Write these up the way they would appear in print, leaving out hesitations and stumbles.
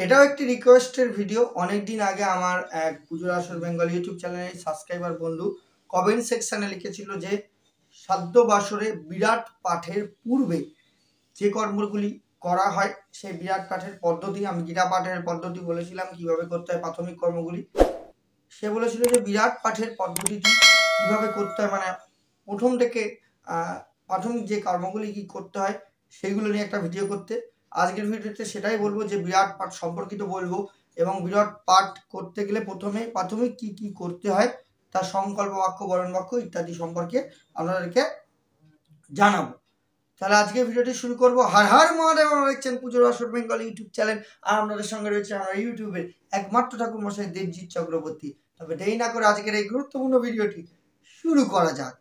এটাও একটি রিকোয়েস্টের ভিডিও। অনেক দিন আগে আমার এক পুজোর আসর বেঙ্গল ইউটিউব চ্যানেলের সাবস্ক্রাইবার বন্ধু কমেন্ট সেকশনে লিখেছিল যে সাদ্য বাসরে বিরাট পাঠের পূর্বে যে কর্মগুলি করা হয় সেই বিরাট পাঠের পদ্ধতি, আমি গীতা পাঠের পদ্ধতি বলেছিলাম কিভাবে করতে হয় প্রাথমিক কর্মগুলি। সে বলেছিল যে বিরাট পাঠের পদ্ধতিটি কিভাবে করতে হয়, মানে প্রথম থেকে প্রাথমিক যে কর্মগুলি কি করতে হয় সেইগুলো নিয়ে একটা ভিডিও করতে। আজকের ভিডিওতে সেটাই বলবো যে বিরাট পাঠ সম্পর্কিত বলবো, এবং বিরাট পাঠ করতে গেলে প্রথমে প্রাথমিক কি কি করতে হয় তার সংকল্প বাক্য, বরণ বাক্য ইত্যাদি সম্পর্কে আপনাদেরকে জানাবো। তাহলে আজকে ভিডিওটি শুরু করবো। হর হর মহাদেব, আপনারা দেখছেন পুজোর আসর বেঙ্গল ইউটিউব চ্যানেল, আর আপনাদের সঙ্গে রয়েছে আমার ইউটিউবের একমাত্র ঠাকুর মশাই দেবজিৎ চক্রবর্তী। তবে দেরি না করে আজকের এই গুরুত্বপূর্ণ ভিডিওটি শুরু করা যাক।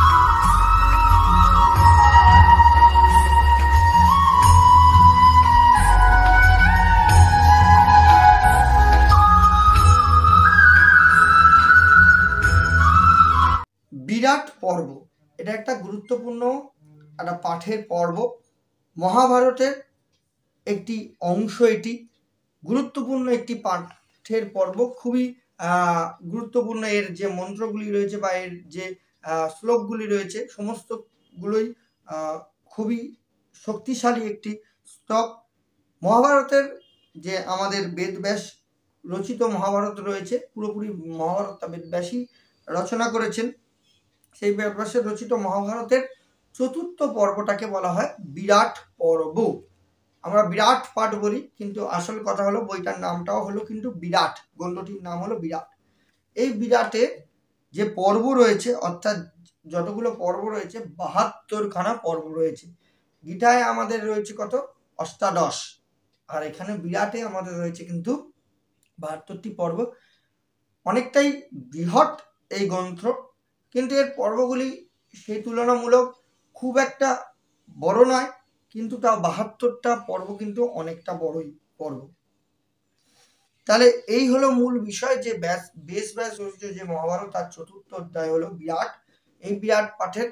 বিরাট পর্ব, এটা একটা গুরুত্বপূর্ণ একটা পাঠের পর্ব, মহাভারতের একটি অংশ, এটি গুরুত্বপূর্ণ একটি পাঠের পর্ব, খুবই গুরুত্বপূর্ণ। এর যে মন্ত্রগুলি রয়েছে বা এর যে শ্লোকগুলি রয়েছে সমস্তগুলোই খুবই শক্তিশালী একটি শ্লোক। মহাভারতের যে আমাদের বেদব্যাস রচিত মহাভারত রয়েছে, পুরোপুরি মহাভারতটা বেদব্যাসই রচনা করেছেন। সেই বেদব্যাসের রচিত মহাভারতের চতুর্থ পর্বটাকে বলা হয় বিরাট পর্ব। আমরা বিরাট পাঠ বলি, কিন্তু আসল কথা হলো বইটার নামটাও হলো কিন্তু বিরাট, গ্রন্থটির নাম হলো বিরাট। এই বিরাটে যে পর্ব রয়েছে, অর্থাৎ যতগুলো পর্ব রয়েছে 72খানা পর্ব রয়েছে। গীতায় আমাদের রয়েছে কত? অষ্টাদশ, আর এখানে বিরাটে আমাদের রয়েছে কিন্তু 72টি পর্ব। অনেকটাই বৃহৎ এই গ্রন্থ, কিন্তু এর পর্বগুলি সেই তুলনামূলক খুব একটা বড় নয়, কিন্তু তাও 72টা পর্ব কিন্তু অনেকটা বড়ই পর্ব। তাহলে এই হলো মূল বিষয় যে বেশ রচিত যে মহাভারত তার চতুর্থ অধ্যায় হলো বিরাট। এই বিরাট পাঠের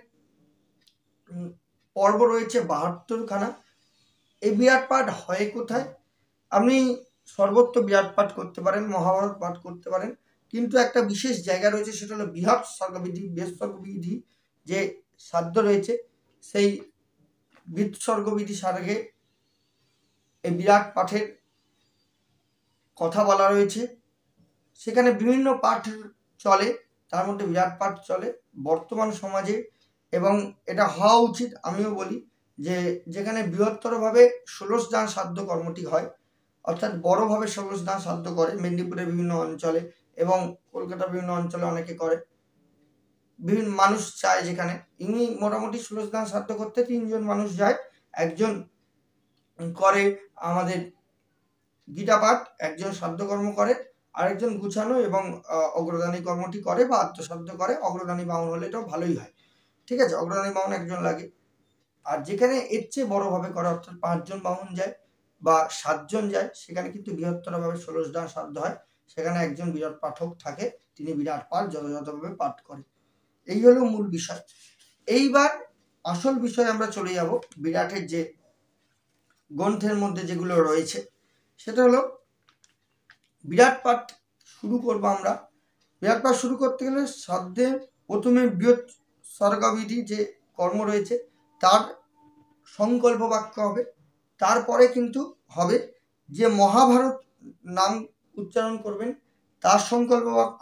পর্ব রয়েছে 72খানা। এই বিরাট পাঠ হয় কোথায়? আপনি সর্বত্র বিরাট পাঠ করতে পারেন, মহাভারত পাঠ করতে পারেন, কিন্তু একটা বিশেষ জায়গা রয়েছে, সেটা হলো বৃহৎ স্বর্গবিধি, বেদস্বর্গবিধি যে সাধ্য রয়েছে, সেই বৃৎসর্গবিধি সার্গে এই বিরাট পাঠের কথা বলা রয়েছে। সেখানে বিভিন্ন পাঠ চলে, তার মধ্যে বিরাট পাঠ চলে বর্তমান সমাজে, এবং এটা হওয়া উচিত। আমিও বলি যে যেখানে বৃহত্তরভাবে ষোলশ দান সাধ্য কর্মটি হয়, অর্থাৎ বড়ভাবে ষোলশ দান সাধ্য করে মেদিনীপুরের বিভিন্ন অঞ্চলে এবং কলকাতার বিভিন্ন অঞ্চলে অনেকে করে, বিভিন্ন মানুষ চায়। যেখানে ইনি মোটামুটি ষোলশ দান সাধ্য করতে 3জন মানুষ যায়, একজন করে আমাদের গীতা পাঠ, একজন সাধ্যকর্ম করে, আরেকজন গুছানো এবং অগ্রদানী কর্মটি করে বা আত্মসাধ্য করে। অগ্রদানী বাউন হলে এটাও ভালোই হয়, ঠিক আছে, অগ্রদানী বাউন একজন লাগে। আর যেখানে এর চেয়ে বড়ভাবে করে, অর্থাৎ 5জন বাউন যায় বা 7জন যায়, সেখানে কিন্তু বৃহত্তরভাবে ষোলশ দান সাধ্য হয়। সেখানে একজন বিরাট পাঠক থাকে, তিনি বিরাট পাঠ যথাযথভাবে পাঠ করে। এই হলো মূল বিষয়। এইবার আসল বিষয়ে আমরা চলে যাব। বিরাটের যে গ্রন্থের মধ্যে যেগুলো রয়েছে, সেটা হলো বিরাট পাঠ শুরু করবো আমরা। বিরাট পাঠ শুরু করতে গেলে সাধ্যের প্রথমে বৃহৎ স্বর্গবিধি যে কর্ম রয়েছে তার সংকল্প বাক্য হবে, তারপরে কিন্তু হবে যে মহাভারত নাম উচ্চারণ করবেন তার সংকল্প বাক্য,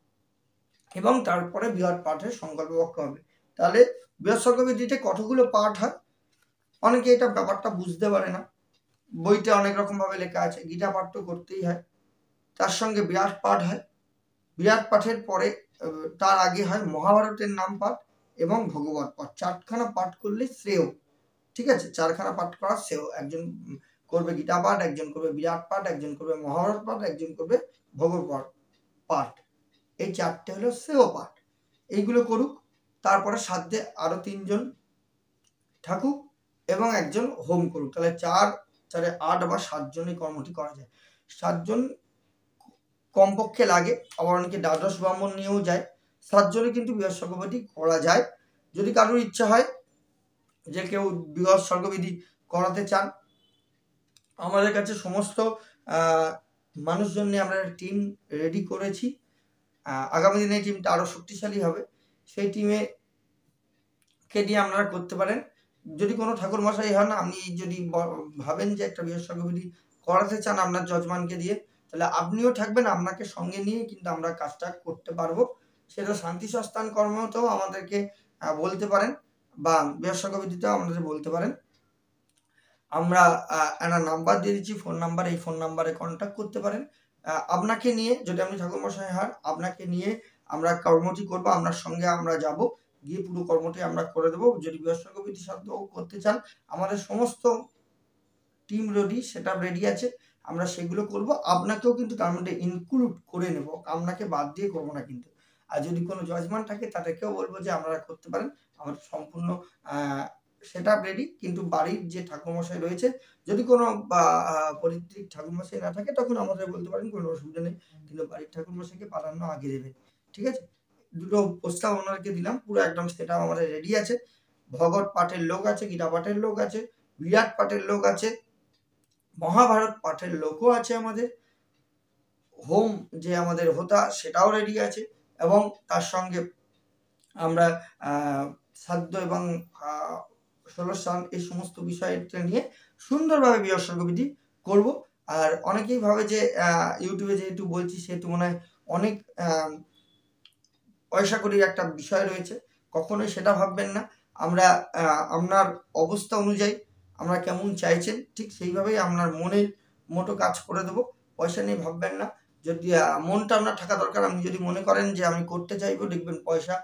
এবং তারপরে বিরাট পাঠের সংকল্প বাক্য হবে। তাহলে বৃহৎ স্বর্গবিধিতে কতগুলো পাঠ হয় অনেকে এটা ব্যাপারটা বুঝতে পারে না। বইতে অনেক রকম ভাবে লেখা আছে, গীতা পাঠ তো করতেই হয়, তার সঙ্গে বিরাট পাঠ হয়, বিরাট পাঠের পরে তার আগে হয় মহাভারতের নাম পাঠ এবং ভগবত পাঠ। 4খানা পাঠ করলে শ্রেয়, ঠিক আছে, 4খানা পাঠ করা শ্রেয়। একজন করবে গীতা পাঠ, একজন করবে বিরাট পাঠ, একজন করবে মহাভারত পাঠ, একজন করবে ভগবত পাঠ। এই 4টে হলো শ্রেয় পাঠ। এইগুলো করুক, তারপরে সাধ্যে আরো 3জন থাকুক এবং একজন হোম করুক। তাহলে 4 4 8 বা 7জন এই কর্মটি করা যায়। 7জন কমপক্ষে লাগে, আবার অনেকে দ্বাদশ ব্রাহ্মণ নিয়েও যায়। 7জনে কিন্তু বৃহৎ স্বর্গবিধি করা যায়। যদি কারোর ইচ্ছা হয় যে কেউ বৃহৎ স্বর্গবিধি করাতে চান, আমাদের কাছে সমস্ত মানুষজন নিয়ে আমরা টিম রেডি করেছি। আগামী দিনে এই টিমটা আরও শক্তিশালী হবে। সেই টিমে কে দিয়ে আপনারা করতে পারেন। যদি কোনো ঠাকুর মশাই হন, আপনি যদি ভাবেন যে একটা বৃহস্পতি বিধি করাতে চান আপনার যজমানকে দিয়ে, তাহলে আপনিও থাকবেন, আপনাকে সঙ্গে নিয়ে কিন্তু আমরা কাজটা করতে পারবো। সেটা শান্তি সস্থান কর্মতেও আমাদেরকে বলতে পারেন, বা বৃহস্পতি বিধিতেও আমাদের বলতে পারেন। আমরা একটা নাম্বার দিয়ে দিচ্ছি, ফোন নাম্বার, এই ফোন নাম্বারে কন্ট্যাক্ট করতে পারেন। আপনাকে নিয়ে, যদি আপনি ঠাকুরমশাই হন, আপনাকে নিয়ে আমরা কর্মটি করবো, আপনার সঙ্গে আমরা যাব, গিয়ে পুরো কর্মটি আমরা করে দেবো। যদি বৃহস্পতি বিধি সাধ্য করতে চান, আমাদের সমস্ত টিম রেডি, সেটআপ রেডি আছে, আমরা সেগুলো করব। আপনাকেও কিন্তু তার মধ্যে ইনক্লুড করে নেব, আপনাকে বাদ দিয়ে করবো না কিন্তু। আর যদি কোনো জজমান থাকে তাদেরকেও বলবো যে আপনারা করতে পারেন, আমাদের সম্পূর্ণ সেটআপ রেডি। কিন্তু বাড়ির যে ঠাকুরমশাই রয়েছে, যদি কোনো পরিত্রিক ঠাকুরমশাই না থাকে, তখন আমাদের বলতে পারেন, কোনো অসুবিধা নেই, কিন্তু বাড়ির ঠাকুরমশাইকে প্রাধান্য আগে দেবেন, ঠিক আছে? দুটো প্রস্তাব ওনাকে দিলাম, পুরো একদম সেটআপ আমাদের রেডি আছে। ভগৎ পাঠের লোক আছে, গীতা পাঠের লোক আছে, বিরাট পাঠের লোক আছে, মহাভারত পাঠের লোকও আছে আমাদের, হোম যে আমাদের হোতা সেটাও রেডি আছে, এবং তার সঙ্গে আমরা সাধ্য এবং ষোলশান এই সমস্ত বিষয়টা নিয়ে সুন্দরভাবে বৃহস্পতি বিধি করব। আর অনেকেই ভাবে যে ইউটিউবে যেহেতু বলছি, সেহেতু মনে হয় অনেক পয়সা করির একটা বিষয় রয়েছে। কখনোই সেটা ভাববেন না। আমরা আপনার অবস্থা অনুযায়ী, আমরা কেমন চাইছেন, ঠিক সেইভাবেই আপনার মনের মতো কাজ করে দেবো। পয়সা নিয়ে ভাববেন না। যদি মনটা আপনার থাকা দরকার। আপনি যদি মনে করেন যে আমি করতে চাইবো, দেখবেন পয়সা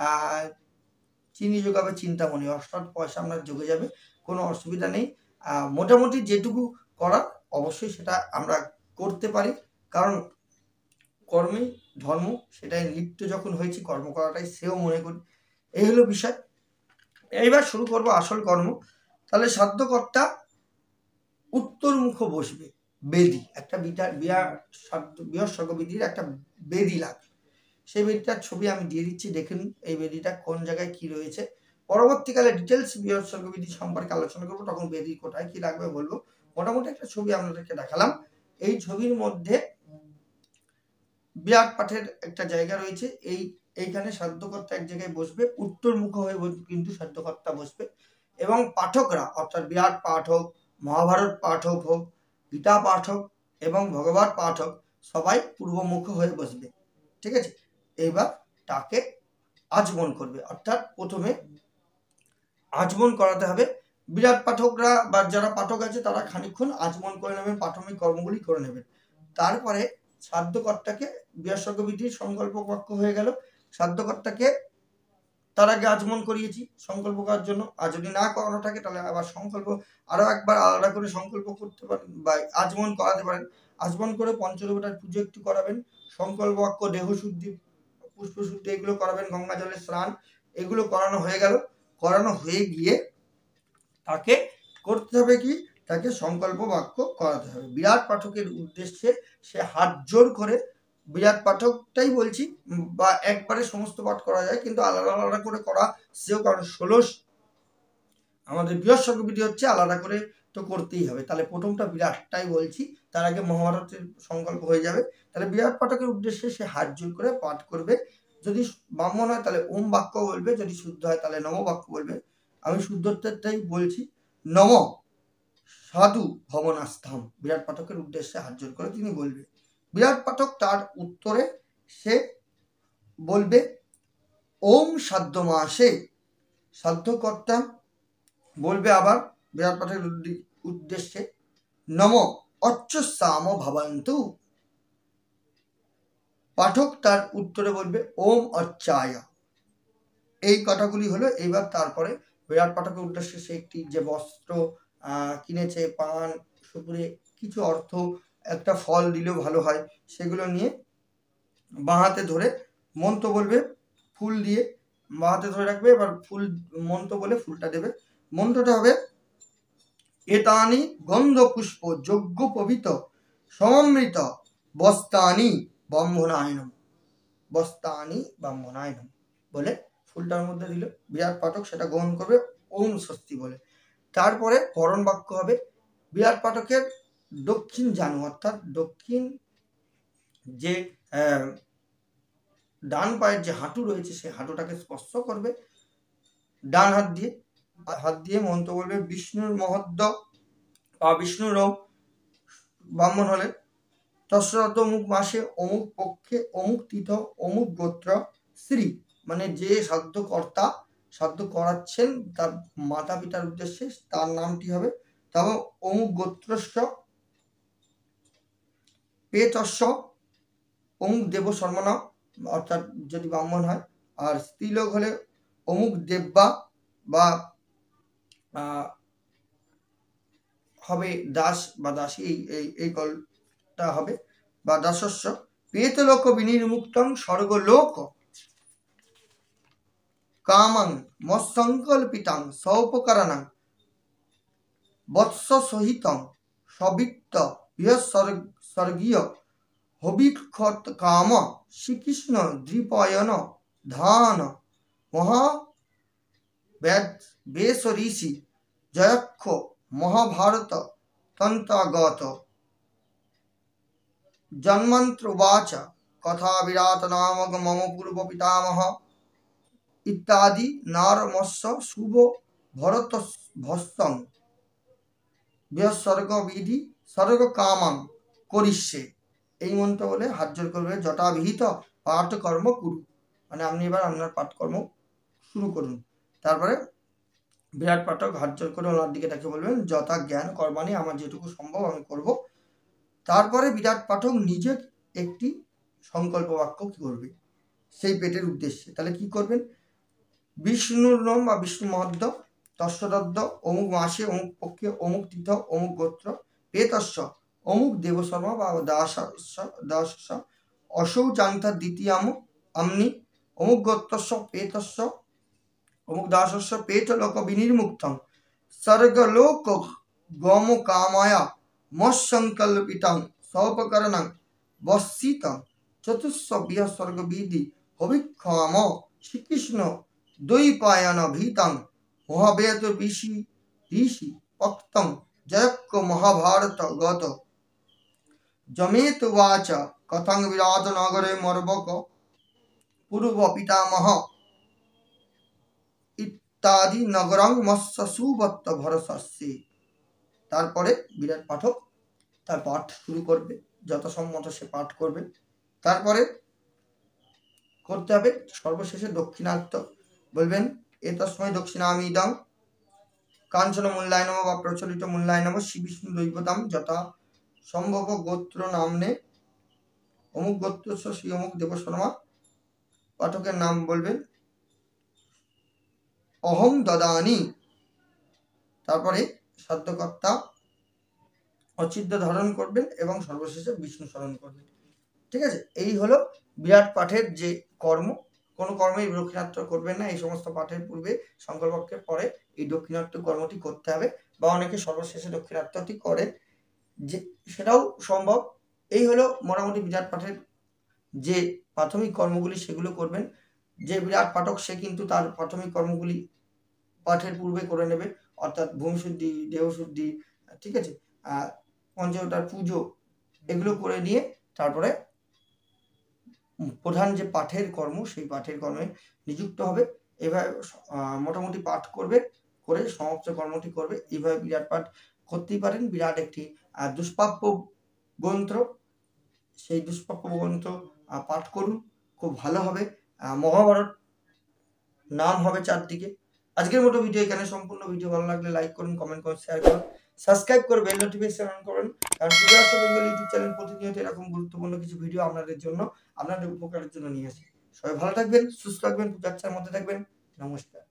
চিনি যোগাবে চিন্তামণি, অর্থাৎ পয়সা আপনার যোগে যাবে, কোনো অসুবিধা নেই। মোটামুটি যেটুকু করার অবশ্যই সেটা আমরা করতে পারি, কারণ কর্মই ধর্ম, সেটাই লিপ্ত যখন হয়েছি, কর্ম করাটাই সেও মনে করি। এই হলো বিষয়। এইবার শুরু করব আসল কর্ম। তাহলে সাধ্যকর্তা উত্তরমুখ বসবে, বেদি, একটা বৃহস্পতি বিধির একটা বেদি লাগবে। সেই বেদিটার ছবি আমি দিয়ে দিচ্ছি, দেখুন এই বেদিটা কোন জায়গায় কি রয়েছে। পরবর্তীকালে ডিটেলস বৃহস্পতি বিধি সম্পর্কে আলোচনা করবো, তখন বেদি কোথায় কি লাগবে বলবো। মোটামুটি একটা ছবি আপনাদেরকে দেখালাম। এই ছবির মধ্যে বিরাট পাঠের একটা জায়গা রয়েছে, এইখানে সাধ্যকর্তা এক জায়গায় বসবে, উত্তরমুখ হয়ে কিন্তু সাধ্যকর্তা বসবে, এবং পাঠকরা, অর্থাৎ বিরাট পাঠক, মহাভারত পাঠক হোক, গীতা পাঠক এবং ভগবত পাঠক, সবাই পূর্বমুখ হয়ে বসবে, ঠিক আছে? এইবার তাকে আচমন করবে, অর্থাৎ প্রথমে আচমন করাতে হবে। বিরাট পাঠকরা বা যারা পাঠক আছে তারা খানিকক্ষণ আচমন করে নেবেন, প্রাথমিক কর্মগুলি করে নেবেন। তারপরে সাধ্যকর্তাকে, বৃহস্পতি বিধির সংকল্প বাক্য হয়ে গেল, সাধ্যকর্তাকে তার আগে আচমন করিয়েছি সংকল্প করার জন্য। আর যদি না করানো থাকে, তাহলে আবার সংকল্প আরো একবার আলাদা করে সংকল্প করতে পারেন বা আচমন করাতে পারেন। আচমন করে পঞ্চদেবতার পুজো একটু করাবেন, সংকল্প বাক্য, দেহ শুদ্ধি, পুষ্প শুদ্ধি এগুলো করাবেন, গঙ্গা জলের স্নান, এগুলো করানো হয়ে গেল। করানো হয়ে গিয়ে তাকে করতে হবে কি, তাকে সংকল্প বাক্য করাতে হবে। বিরাট পাঠকের উদ্দেশ্যে সে হাত জোর করে, বিরাট পাঠকটাই বলছি, বা একবারে সমস্ত পাঠ করা যায়, কিন্তু আলাদা আলাদা করে করা সেও, কারণ 16 আমাদের বৃহস্পতি বিধি হচ্ছে, আলাদা করে তো করতেই হবে। তাহলে প্রথমটা বিরাটটাই বলছি, তার আগে মহাভারতের সংকল্প হয়ে যাবে। তাহলে বিরাট পাঠকের উদ্দেশ্যে সে হাত জোর করে পাঠ করবে। যদি ব্রাহ্মণ হয় তাহলে ওম বাক্য বলবে, যদি শুদ্ধ হয় তাহলে নম বাক্য বলবে। আমি শুদ্ধত্বটাই বলছি, নম সাধু ভবনাস্থাম, বিরাট পাঠকের উদ্দেশ্যে হাত জোর করে তিনি বলবে। বিরাট পাঠক তার উত্তরে সে বলবে ওম সাধ্য মাসে, সাধ্যকর্তা বলবে আবার বিরাট পাঠকের উদ্দেশ্যে নম অচ্যুসাম ভবন্তু, পাঠক তার উত্তরে বলবে ওম অচ্চায়। এই কথাগুলি হলো। এইবার তারপরে বিরাট পাঠকের উদ্দেশ্যে সে একটি যে বস্ত্র কিনেছে, পান সুপুরে কিছু অর্থ, একটা ফল দিলেও ভালো হয়, সেগুলো নিয়ে বাঁ হাতে ধরে মন্ত্র বলবে, ফুল দিয়ে বাঁ হাতে ধরে রাখবে। এবার ফুল মন্ত্র বলে ফুলটা দেবে। মন্ত্রটা হবে এতানি গন্ধ পুষ্প যজ্ঞ পবিত সমমৃত বস্তানি ব্রহ্মণায়নম, বস্তানি ব্রহ্মণায়নম বলে ফুলটার মধ্যে দিল। বিরাট পাঠক সেটা গ্রহণ করবে ওম স্বস্তি বলে। তারপরে করণ বাক্য হবে, বিরাট পাঠকের দক্ষিণ জানু অর্থাৎ দক্ষিণ যে ডান পায়ের যে হাঁটু রয়েছে সেই হাঁটুটাকে স্পর্শ করবে ডান হাত দিয়ে মন্ত্র বলবে বিষ্ণুর মহদ্দ বা বিষ্ণুর ব্রাহ্মণ হলে তস্যত অমুক মাসে অমুক পক্ষে অমুক তীর্থ অমুক গোত্র শ্রী মানে যে সাধ্য করাচ্ছেন তার মাতা পিতার উদ্দেশ্যে তার নামটি হবে তারপর অমুক গোত্রস্য পেতস্য অমুক দেব শর্মনা অর্থাৎ যদি ব্রাহ্মণ হয় আর স্ত্রীলোক হলে অমুক দেব্যা বা হবে দাস বা দাসী এই গলটা হবে বা দাসস্য পেতলোক বিনির্মুক্তং স্বর্গলোক কামাং মৎসংকল্পিতাং সৌপকরণাং বৎস সহিতং সবিত্ত বৃহস্বর্গীয় হবিক্ষত কাম শ্রীকৃষ্ণ দ্বিপয়ন ধান মহা বেশ ঋষি জয়ক্ষ মহাভারত তন্ত্রাগত জন্মন্ত্রবাচ কথা বিরাট নামক মম পূর্ব পিতামহ ইত্যাদি নারমস্য শুভ ভরত ভস্তং বৃহস্বর্গ বিধি স্বর্গ কামাং করিষ্যে এই মন্ত্র বলে হাত জোর করবে জটাবিহিত পাঠকর্ম কুরু মানে আপনি এবার আপনার পাঠকর্ম শুরু করুন। তারপরে বিরাট পাঠক হাত জোর করে ওনার দিকে তাকে বলবেন যথা জ্ঞান কর্মানি আমার যেটুকু সম্ভব আমি করব। তারপরে বিরাট পাঠক নিজে একটি সংকল্প বাক্য কি করবে সেই পেটের উদ্দেশ্যে। তাহলে কি করবেন বিষ্ণুর নাম বা বিষ্ণু মহদ্দ তস্যদদ্দ অমুক মাসে অমুক পক্ষে অমুক তীর্থ অমুক গোত্র পেতস্য অমুক দেবশর্মা বা দাস অসৌ চান্তা দ্বিতীয়াম আমনি অমুক গোত্রস্য পেতস্য অমুক দাসস্য পেত লোক বিনির্মুক্তং স্বর্গলোক গম কামায়া মৎসংকল্পিতং সৌপকরণং বর্ষিতং চতুর্থ বৃহস্বর্গ বিধি হবিক্ষম শ্রীকৃষ্ণ দ্বৈপায়ন ভীতং মহাবেদ ঋষি পক্তং জয়ক্য মহাভারত গত জমেত বাচ কথং বিরাট নগরে মর্বক পূর্ব পিতামহ ইত্যাদি নগরং মৎস্য সুবত্ত ভরসস্যে। তারপরে বিরাট পাঠক তার পাঠ শুরু করবে যথাসম্মত সে পাঠ করবে। তারপরে করতে হবে সর্বশেষে দক্ষিণার্থ বলবেন এতস্মৈ দক্ষিণামিদং কাঞ্চন মূল্যায় নম বা প্রচলিত মূল্যায় নম শ্রী বিষ্ণু দৈবতাম যথা সম্ভব গোত্র নামনে অমুক গোত্র শ্রী অমুক দেবশর্মা পাঠকের নাম বলবেন অহং দদানি। তারপরে সাধ্যকর্তা অচিদ্য ধারণ করবেন এবং সর্বশেষে বিষ্ণু স্মরণ করবেন। ঠিক আছে, এই হলো বিরাট পাঠের যে কর্ম। কোনো কর্মেই দক্ষিণাত্য করবেন না, এই সমস্ত পাঠের পূর্বে সংকল্পকে পরে এই দক্ষিণাত্য কর্মটি করতে হবে বা অনেকে সর্বশেষে দক্ষিণাত্যটি করে যে সেটাও সম্ভব। এই হলো মোটামুটি বিরাট পাঠের যে প্রাথমিক কর্মগুলি সেগুলো করবেন। যে বিরাট পাঠক সে কিন্তু তার প্রাথমিক কর্মগুলি পাঠের পূর্বে করে নেবে, অর্থাৎ ভূমিশুদ্ধি দেহশুদ্ধি, ঠিক আছে, পঞ্চবটার পুজো এগুলো করে নিয়ে তারপরে প্রধান যে পাঠের কর্ম সেই পাঠের কর্মে নিযুক্ত হবে। এভাবে মোটামুটি পাঠ করবে, করে সমাপ্ত কর্মটি করবে। এইভাবে বিরাট পাঠ করতেই পারেন। বিরাট একটি দুষ্প্রাপ্য গ্রন্থ, সেই দুষ্প্রাপ্য গ্রন্থ পাঠ করুন, খুব ভালো হবে। মহাভারত নাম হবে চারদিকে। আজকের মতো ভিডিও এখানে সম্পূর্ণ। ভিডিও ভালো লাগলে লাইক করুন, কমেন্ট করুন, শেয়ার করুন, সাবস্ক্রাইব করে বেল নোটিফিকেশন অন করুন, কারণ পূজার্থ বেঙ্গল ইউটিউব চ্যানেল প্রতিনিয়ত এরকম গুরুত্বপূর্ণ কিছু ভিডিও আপনাদের জন্য, আপনাদের উপকারের জন্য নিয়ে আসি। সবাই ভালো থাকবেন, সুস্থ থাকবেন, পূজার্চার মধ্যে থাকবেন। নমস্কার।